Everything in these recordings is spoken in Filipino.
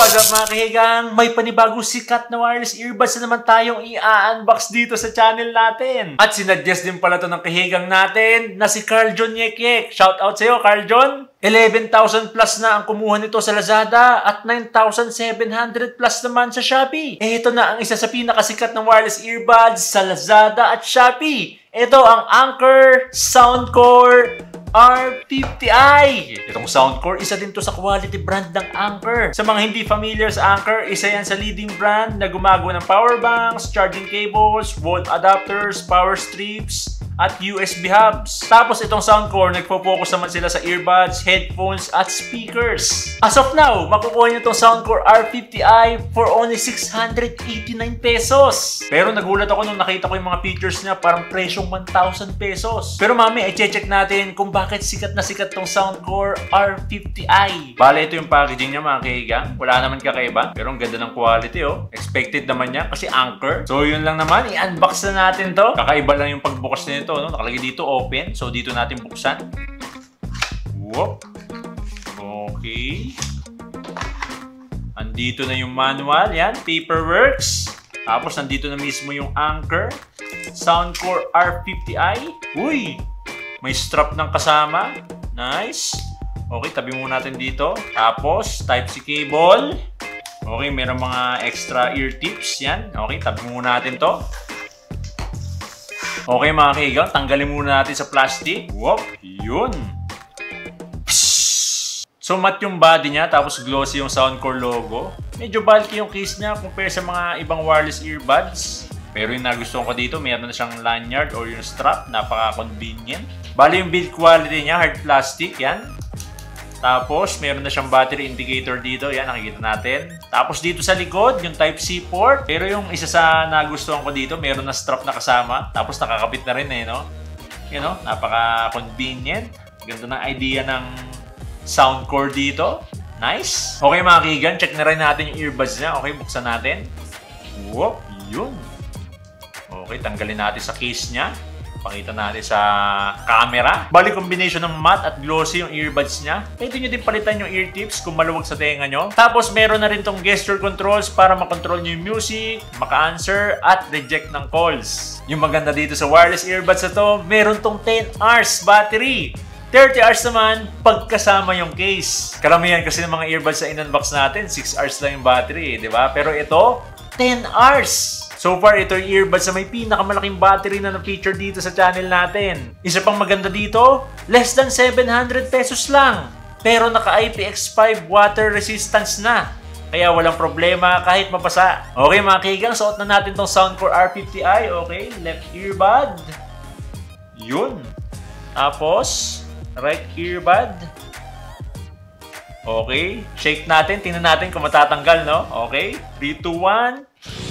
What's up mga kahigang? May panibagong sikat na wireless earbuds na naman tayong i-unbox dito sa channel natin. At sinuggest din pala to ng kahigang natin na si Carl John Yekyek. Shout out sa'yo, Carl John! 11,000 plus na ang kumuha nito sa Lazada at 9,700 plus naman sa Shopee. Ito na ang isa sa pinakasikat ng wireless earbuds sa Lazada at Shopee. Ito ang Anker Soundcore R50i. Itong Soundcore, isa din to sa quality brand ng Anker. Sa mga hindi familiar sa Anker, isa yan sa leading brand na gumagawa ng power banks, charging cables, wall adapters, power strips, at USB hubs. Tapos itong Soundcore, nagpo-focus naman sila sa earbuds, headphones, at speakers. As of now, makukuha nyo itong Soundcore R50i for only 689 pesos. Pero nagulat ako nung nakita ko yung mga features niya, parang presyong 1,000 pesos. Pero mami, i-check natin kung bakit sikat na sikat tong Soundcore R50i. Bale, ito yung packaging niya mga kahigang. Wala naman kakaiba, pero ang ganda ng quality oh. Expected naman niya kasi Anker. So yun lang naman, i-unbox na natin to. Kakaiba lang yung pagbukas nito. No? Nakalagay dito open. So dito natin buksan. Whoop. Okay. Andito na yung manual. Yan. Paperworks. Tapos nandito na mismo yung Anker Soundcore R50i. Uy! May strap ng kasama. Nice. Okay, tabi muna natin dito. Tapos Type-C cable. Okay, meron mga extra ear tips. Yan. Okay, tabi muna natin to. Okay mga kahigang, tanggalin muna natin sa plastic. Whoop, yun. Psst. So matte yung body niya, tapos glossy yung Soundcore logo. Medyo bulky yung case niya compare sa mga ibang wireless earbuds. Pero yung nagustuhan ko dito, meron na siyang lanyard or yung strap, napaka-convenient. Bali yung build quality niya, hard plastic, yan. Tapos, meron na siyang battery indicator dito. Yan, nakikita natin. Tapos, dito sa likod, yung Type-C port. Pero yung isa sa nagustuhan ko dito, meron na strap na kasama. Tapos, nakakabit na rin eh, no? You know, napaka-convenient. Ganda ng idea ng Soundcore dito. Nice. Okay, mga kigan, check na rin natin yung earbuds niya. Okay, buksan natin. Whoop, yun. Okay, tanggalin natin sa case niya. Pakita natin sa camera. Bali, combination ng matte at glossy yung earbuds niya. Pwede nyo din palitan yung ear tips kung maluwag sa tenga nyo. Tapos, meron na rin tong gesture controls para makontrol nyo yung music, maka-answer, at reject ng calls. Yung maganda dito sa wireless earbuds na to, meron tong 10 hours battery. 30 hours naman pagkasama yung case. Karamihan kasi ng mga earbuds sa in-unbox natin, 6 hours lang yung battery, di ba? Pero ito, 10 hours. So far, ito yung earbuds na may pinakamalaking battery na na-feature dito sa channel natin. Isa pang maganda dito, less than 700 pesos lang. Pero naka-IPX5 water resistance na. Kaya walang problema kahit mabasa. Okay mga kigang, suot na natin tong Soundcore R50i. Okay, left earbud. Yun. Tapos, right earbud. Okay, shake natin. Tingnan natin kung matatanggal, no? Okay, 3, 2, 1.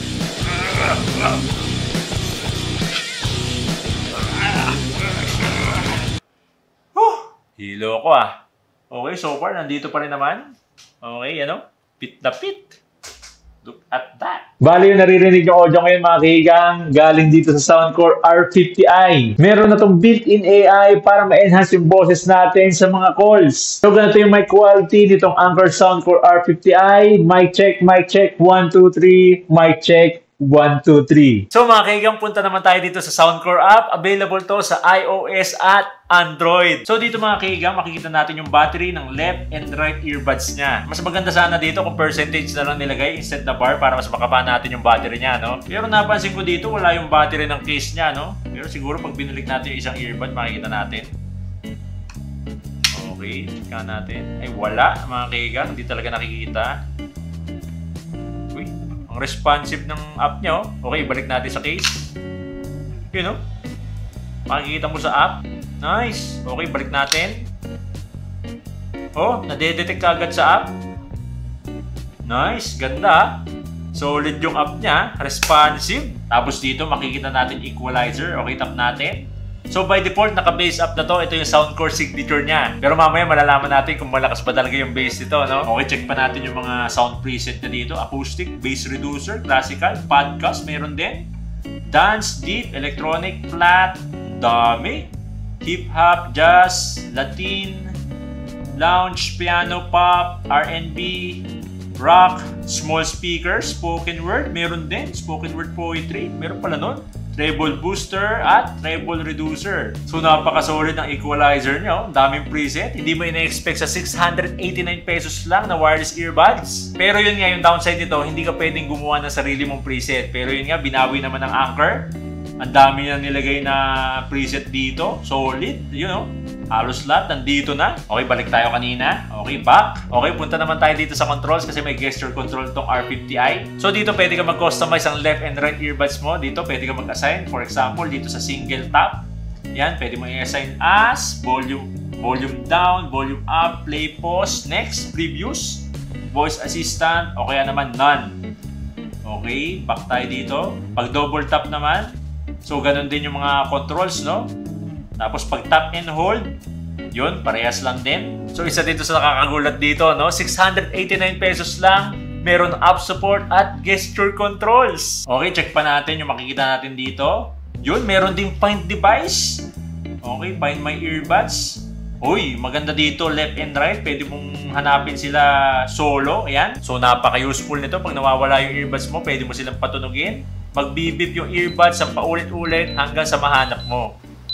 Hilo ko ah. Okay, so far, nandito pa rin naman. Okay, ano? Pit na pit. Look at that. Bali yung naririnig yung audio ngayon mga kahigang galing dito sa Soundcore R50i. Meron na tong built-in AI para ma-enhance yung boses natin sa mga calls. So ganito yung mic quality nitong Anker Soundcore R50i. Mic check, 1, 2, 3. Mic check, 1, 2, 3. So mga kahigang, punta naman tayo dito sa Soundcore app. Available to sa iOS at Android. So dito mga kahigang, makikita natin yung battery ng left and right earbuds niya. Mas maganda sana dito kung percentage na lang nilagay instead na bar para mas makapa natin yung battery niya, no? Pero napansin ko dito, wala yung battery ng case niya, no? Pero siguro pag binulik natin yung isang earbud, makikita natin. Okay, check natin. Ay wala mga kahigang, hindi talaga nakikita. Responsive ng app nyo. Okay, balik natin sa case. You know? Makikita mo sa app. Nice. Okay, balik natin. Oh, nadedetect agad sa app. Nice. Ganda. Solid yung app niya. Responsive. Tapos dito, makikita natin equalizer. Okay, tap natin. So by default, naka-base up na to. Ito yung Soundcore signature niya. Pero mamaya malalaman natin kung malakas ba talaga yung bass nito, no? Okay, check pa natin yung mga sound preset na dito. Acoustic, bass reducer, classical, podcast, meron din. Dance, deep, electronic, flat, dami. Hip-hop, jazz, Latin, lounge, piano, pop, R&B, rock, small speaker, spoken word, meron din, spoken word poetry, meron pala nun. Treble booster at treble reducer. So napaka-solid ng equalizer nyo. Daming preset. Hindi mo ina-expect sa 689 pesos lang na wireless earbuds. Pero yun nga yung downside nito, hindi ka pwedeng gumawa ng sarili mong preset. Pero yun nga, binawi naman ng Anker. Ang dami na nilagay na preset dito. Solid, you know. Halos lahat nandito na. Okay, balik tayo kanina. Okay, back. Okay, punta naman tayo dito sa controls kasi may gesture control tong R50i. So dito pwede ka mag-customize ang left and right earbuds mo. Dito pwede ka mag-assign. For example, dito sa single tap. Yan, pwede mo i-assign as volume down, volume up, play, pause, next, previews, voice assistant, o kaya naman none. Okay, back tayo dito. Pag double tap naman, so ganun din yung mga controls, no? Tapos pag tap and hold, yun, parehas lang din. So isa dito sa nakakagulat dito, no? 689 pesos lang, meron app support at gesture controls. Okay, check pa natin yung makikita natin dito. Yun, meron ding find device. Okay, find my earbuds. Uy, maganda dito, left and right. Pwede mong hanapin sila solo. Ayan. So napaka-useful nito. Pag nawawala yung earbuds mo, pwede mo silang patunugin. Magbibip yung earbuds sa paulit-ulit hanggang sa mahanap mo.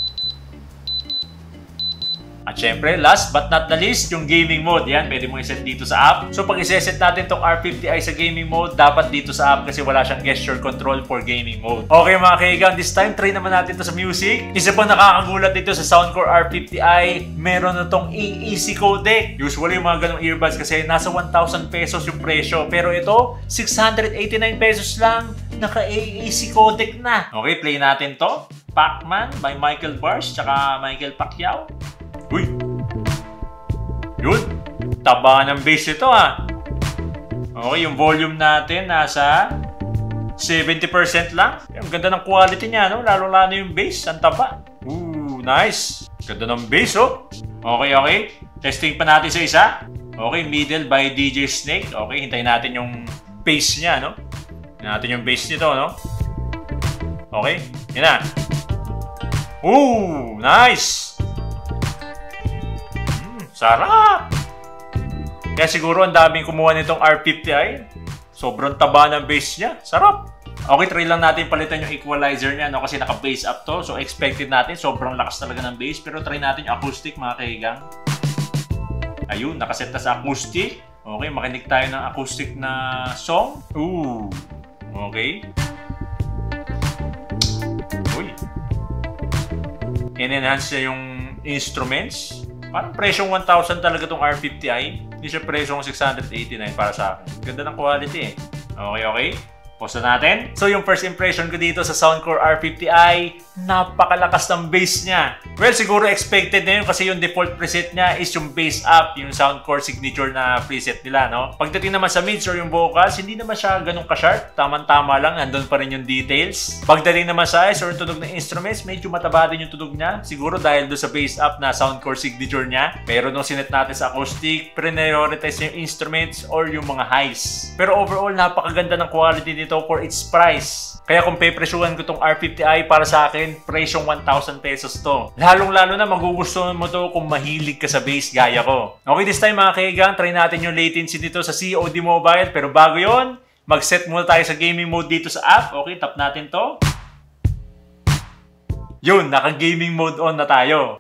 At syempre, last but not the least, yung gaming mode. Yan, pwede mo iset dito sa app. So pag iseset natin tong R50i sa gaming mode, dapat dito sa app kasi wala siyang gesture control for gaming mode. Okay mga kaigan, this time try naman natin to sa music. Isa pang nakakagulat dito sa Soundcore R50i, meron na tong AAC codec. Usually yung mga ganong earbuds kasi nasa 1,000 pesos yung presyo. Pero ito, 689 pesos lang, naka-AAC codec na. Okay, play natin to. Pac-Man by Michael Bars tsaka Michael Pacquiao. Uy! Yun! Taba ng bass ito ha! Okay, yung volume natin nasa 70% lang. Ang ganda ng quality niya, no? Lalo-lalo yung bass, ang taba. Ooh, nice! Ganda ng bass, oh! Okay, okay. Testing pa natin sa isa. Okay, middle by DJ Snake. Okay, hintayin natin yung bass niya, no? Hintayin natin yung bass nito, no? Okay, yun na. Ooh, nice! Sarap! Kaya siguro ang daming kumuha nitong R50i. Sobrang taba ng bass niya. Sarap! Okay, try lang natin palitan yung equalizer niya, no? Kasi naka-bass up to. So expected natin, sobrang lakas talaga ng bass. Pero try natin yung acoustic, mga kaigang. Ayun, nakaset na sa acoustic. Okay, makinig tayo ng acoustic na song. Ooh! Okay. Uy! In-enhance niya yung instruments. Parang presyong 1,000 talaga itong R50i. Hindi siya presyong 689 para sa akin. Ganda ng quality eh. Okay, okay. Pause na natin. So yung first impression ko dito sa Soundcore R50i, napakalakas ng bass niya. Well, siguro expected na yun kasi yung default preset niya is yung bass up, yung Soundcore signature na preset nila, no? Pagdating naman sa mids or yung vocals, hindi naman siya ganun ka-sharp. Tama-tama lang, nandun pa rin yung details. Pagdating naman sa eyes or yung tunog ng instruments, medyo mataba din yung tunog niya. Siguro dahil doon sa bass up na Soundcore signature niya. Pero nung sinet natin sa acoustic, prioritize yung instruments or yung mga highs. Pero overall, napakaganda ng quality nito for its price. Kaya kung pepresyuhan ko tong R50i, para sa akin, presyong 1,000 pesos to. Lalong-lalo na magugustuhan mo to kung mahilig ka sa bass gaya ko. Okay, this time mga kaigang, try natin yung latency nito sa COD Mobile. Pero bago yon, mag-set muna tayo sa gaming mode dito sa app. Okay, tap natin to. Yun, naka-gaming mode on na tayo.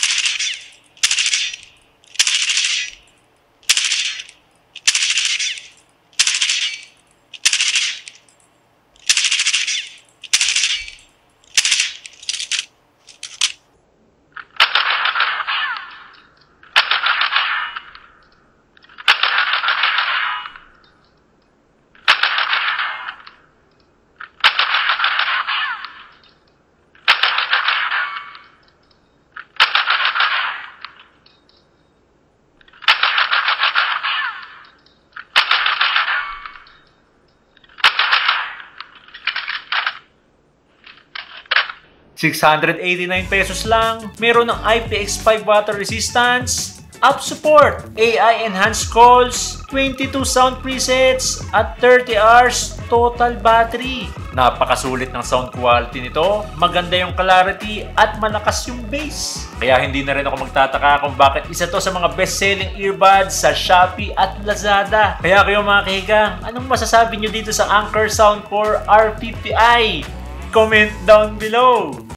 ₱689 pesos lang. Meron ng IPX5 water resistance, app support, AI enhanced calls, 22 sound presets, at 30 hours total battery. Napakasulit ng sound quality nito, maganda yung clarity at malakas yung bass. Kaya hindi na rin ako magtataka kung bakit isa to sa mga best-selling earbuds sa Shopee at Lazada. Kaya kayo mga kahigang, anong masasabi nyo dito sa Anker Soundcore R50i? Comment down below!